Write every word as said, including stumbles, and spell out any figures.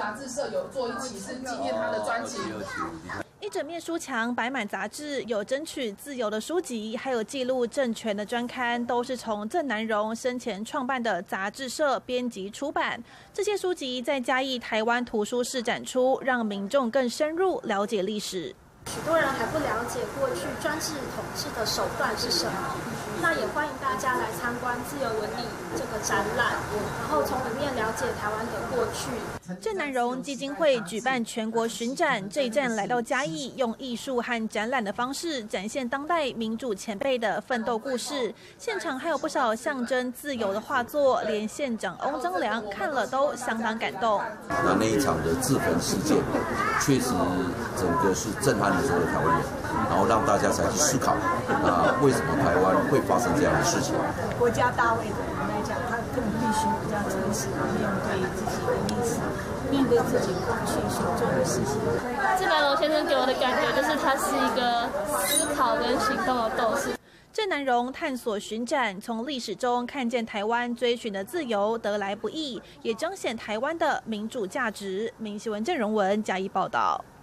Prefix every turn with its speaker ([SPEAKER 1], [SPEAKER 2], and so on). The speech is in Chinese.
[SPEAKER 1] 杂志社有做一期是纪念他的专辑。
[SPEAKER 2] 一整面书墙摆满杂志，有争取自由的书籍，还有记录政权的专刊，都是从郑南榕生前创办的杂志社编辑出版。这些书籍在嘉义台湾图书室展出，让民众更深入了解历史。
[SPEAKER 3] 许多人还不了解过去专制统治的手段是什么，那也欢迎大家来参观自由伦理这个展览，然后从里面了解台湾的过去。
[SPEAKER 2] 郑南榕基金会举办全国巡展，这一站来到嘉义，用艺术和展览的方式展现当代民主前辈的奋斗故事。现场还有不少象征自由的画作，连县长翁章良看了都相当感动。
[SPEAKER 4] 那那一场的自焚事件，确实整个是震撼了所有台湾人，然后让大家才去思考，那为什么台湾会发生这样的事情？
[SPEAKER 5] 国家大位的人来讲，他更必须比较诚实的面对自己的历史，面对自己过去所做的事情。
[SPEAKER 6] 郑南榕先生给我的感觉就是他是一个思考跟行动的斗士。
[SPEAKER 2] 郑南榕探索巡展，从历史中看见台湾追寻的自由得来不易，也彰显台湾的民主价值。民新闻郑荣文加以报道。